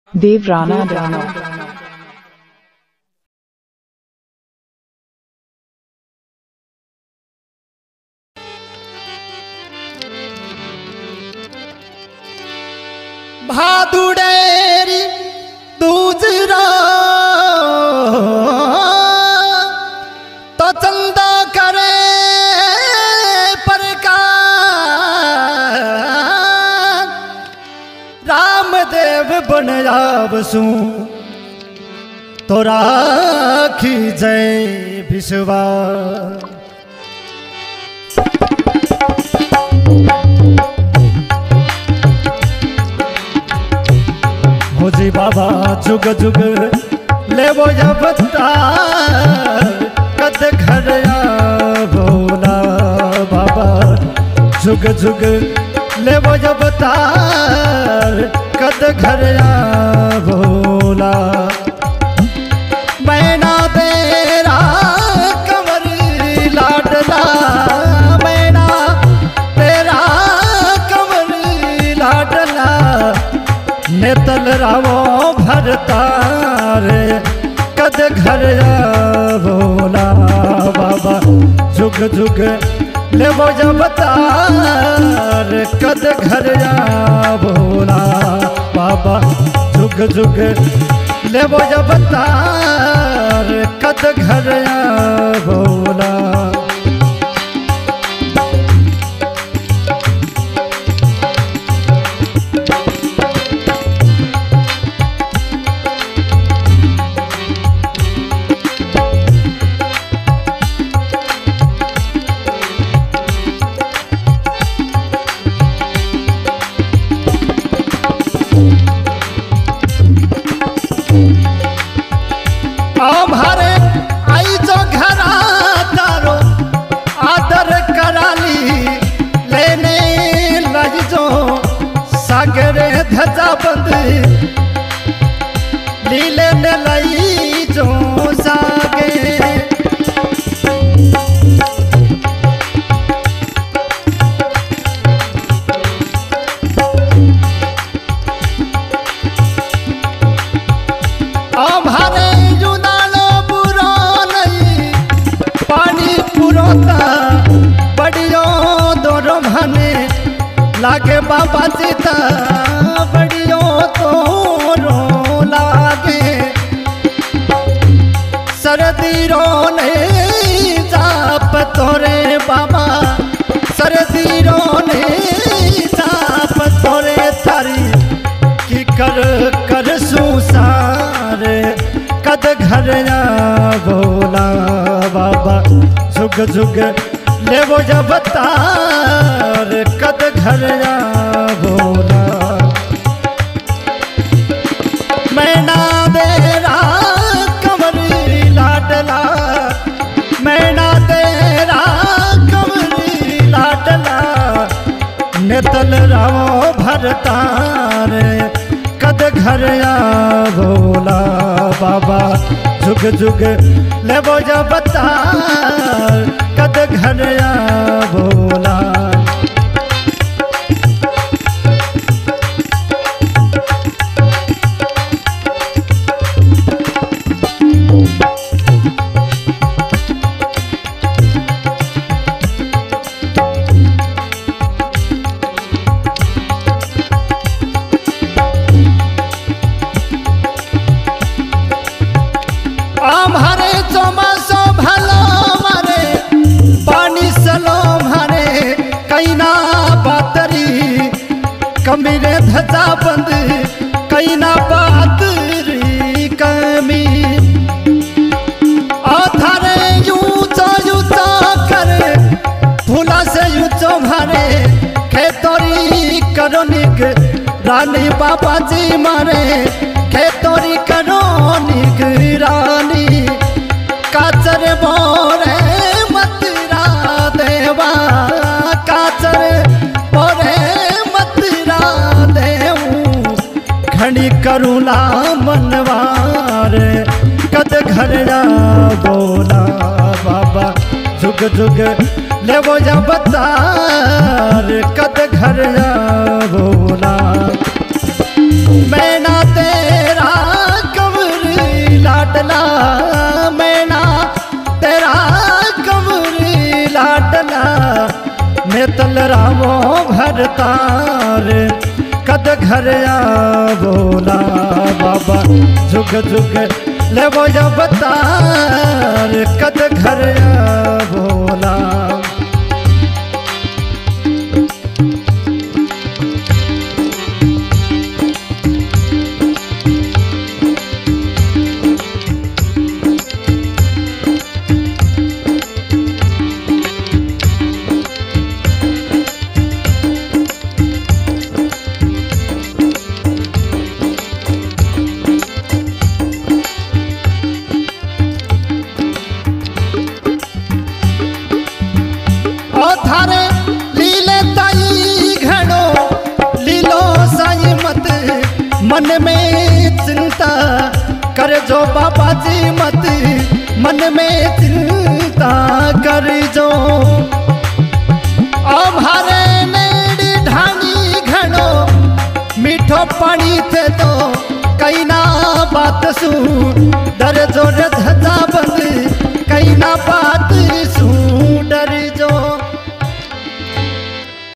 Devrana Dano. भादुड़ेरी Dujra तो चंदा करे प्रकार रामदेव बन आवसू तो राखी जय विश्वास। जी बाबा जुग जुग ले वो अवतार कद घर भोला बाबा जुग जुग ले वो अवतार कद घर भोला। मैना तेरा कमर लाडला मैना तेरा कमर लाडला नेतल रावो भरतार कद घर भोला बाबा जुग जुग ले वो अवतार कद घर भोला बाबा जुग जुग ले वो अवतार कद घर भोला। भारे आई जो घरा तारो आदर कराली लेने लगी जो सागरे धजा बंद लीले ने लई जो सागे बड़ियो दोरो भने लागे बाबा सीता बड़ियो तोरो लागे सरदी रोने जाप तोरे बाबा सरदी रोने जाप तोरे थारी की कर कर सुसार कद घर भोला बाबा जुग जुग ले वो अवतार कद घर भोला। मैना तेरा कमरी लाडला मैना तेरा कमरी लाडला नेतल रावो भरतार कद घर भोला बाबा जुग जुग ले वो अवतार कद घर भोला। हमारे चौमासो भलो मारे पानी सलो मारे कैना बातरी कमीरे धजा बंद कैना बातरी कमी थारे यूचो यूचो करे फूला से यूचो मारे खेतोरी करोनिक रानी बाबा जी मारे खेतोरी करोनिक रानी काचर बोरे मतरा देवा काचर बोरे मतरा देऊ घनी करुणा मनवार कद घर बोला बाबा जुग जुग ले वो अवतार कद घर बोला। मैना ते तार तार कद घर बोला बाबा जुग जुग ले वो अवतार कद घर बोला। थारे लीले ताई घड़ो लीलो साई मत मन में चिंता कर जो बाबा जी मत मन में चिंता कर जो हमारे नेड़ी ढाणी घड़ो मीठो पानी थे तो कई ना बात सू दर जोर धजा